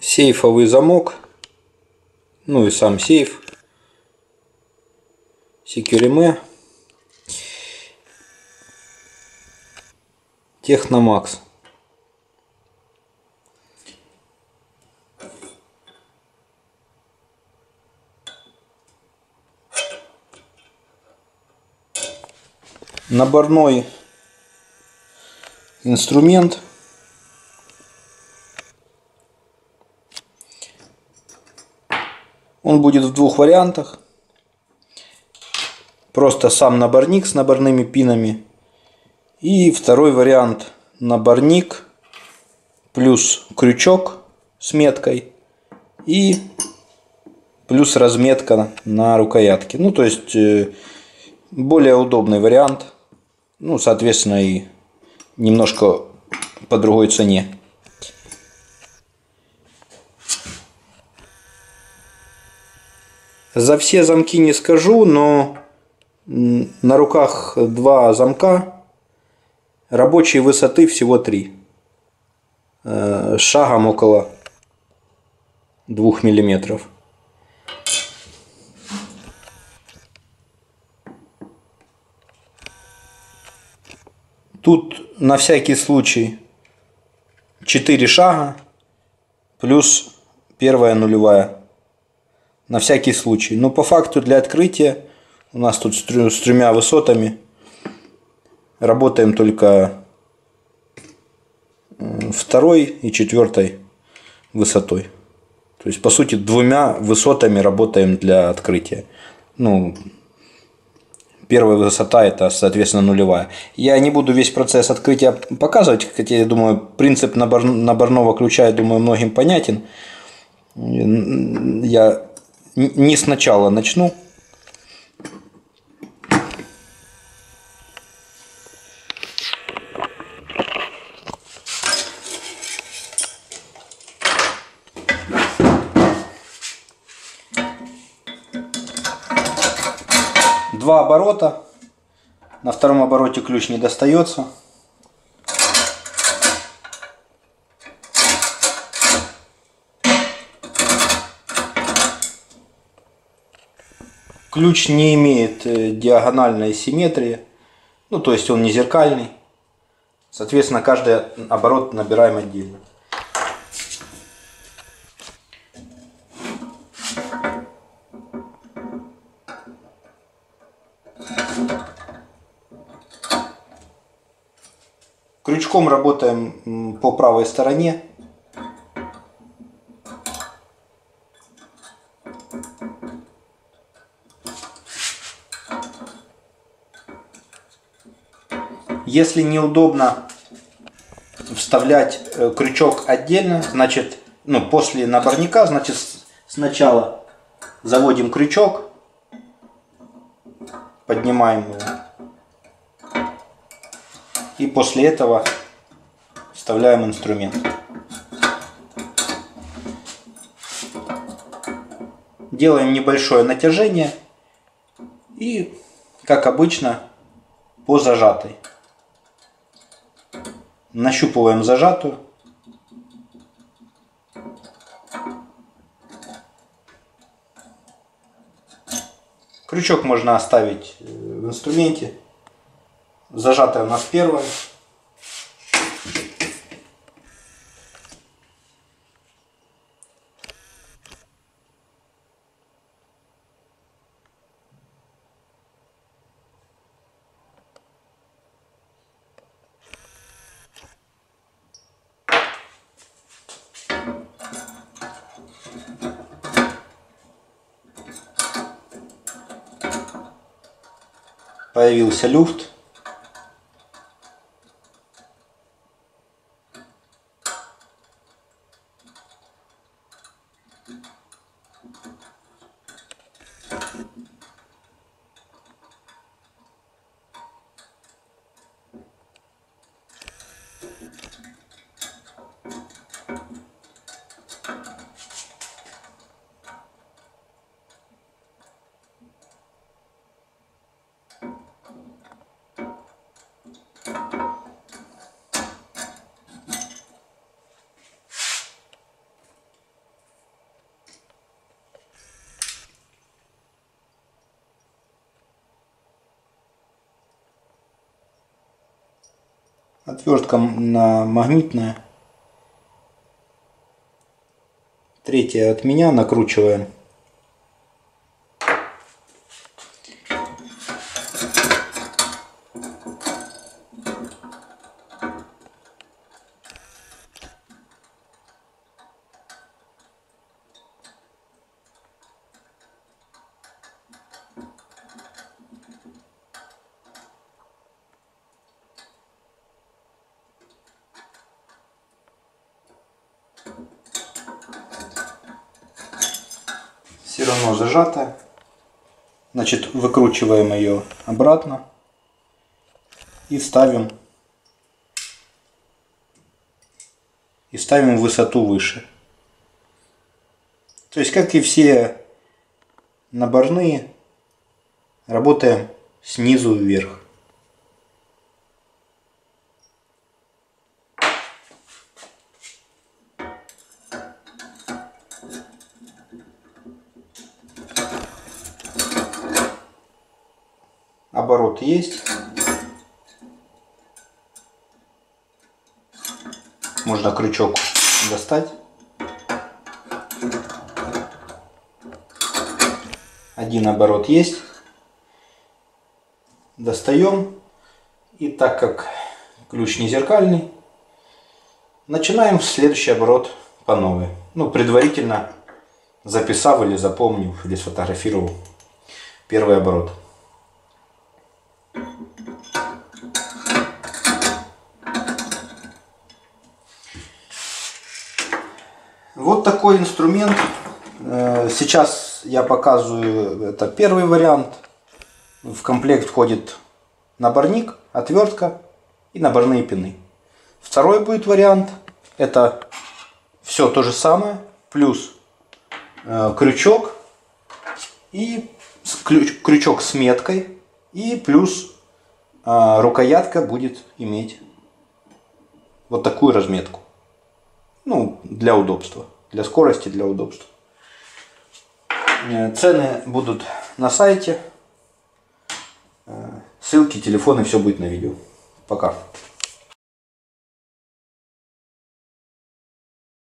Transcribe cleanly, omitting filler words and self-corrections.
Сейфовый замок, ну и сам сейф, Securime, Техномакс. Наборной инструмент. Он будет в двух вариантах. Просто сам наборник с наборными пинами. И второй вариант — наборник плюс крючок с меткой и плюс разметка на рукоятке. Ну, то есть более удобный вариант. Ну, соответственно, и немножко по другой цене. За все замки не скажу, но на руках два замка, рабочей высоты всего 3. С шагом около 2 миллиметров. Тут на всякий случай 4 шага плюс первая нулевая. На всякий случай. Но по факту для открытия у нас тут с 3 высотами. Работаем только 2 и 4 высотой. То есть, по сути, 2 высотами работаем для открытия. Ну, первая высота — это, соответственно, нулевая. Я не буду весь процесс открытия показывать, хотя, я думаю, принцип наборного ключа, я думаю, многим понятен. Я не сначала начну. Два оборота. На втором обороте ключ не достается. Ключ не имеет диагональной симметрии, ну то есть он не зеркальный. Соответственно, каждый оборот набираем отдельно. Крючком работаем по правой стороне. Если неудобно вставлять крючок отдельно, значит, после наборника, значит, сначала заводим крючок, поднимаем его, и после этого вставляем инструмент. Делаем небольшое натяжение и, как обычно, по зажатой. Нащупываем зажатую. Крючок можно оставить в инструменте. Зажатая у нас первая. Появился люфт. Отвертка на магнитная. Третья от меня, накручиваем. Все равно зажата. Значит, выкручиваем ее обратно и ставим высоту выше. То есть, как и все наборные, работаем снизу вверх. Оборот есть. Можно крючок достать. Один оборот есть. Достаем. И так как ключ не зеркальный, начинаем следующий оборот по новой. Ну, предварительно записав или запомнив, или сфотографировал первый оборот. Вот такой инструмент. Сейчас я показываю, это первый вариант. В комплект входит наборник, отвертка и наборные пины. Второй будет вариант. Это все то же самое, плюс крючок и крючок с меткой, и плюс рукоятка будет иметь вот такую разметку. Ну, для удобства, для скорости, для удобства. Цены будут на сайте. Ссылки, телефоны, все будет на видео. Пока.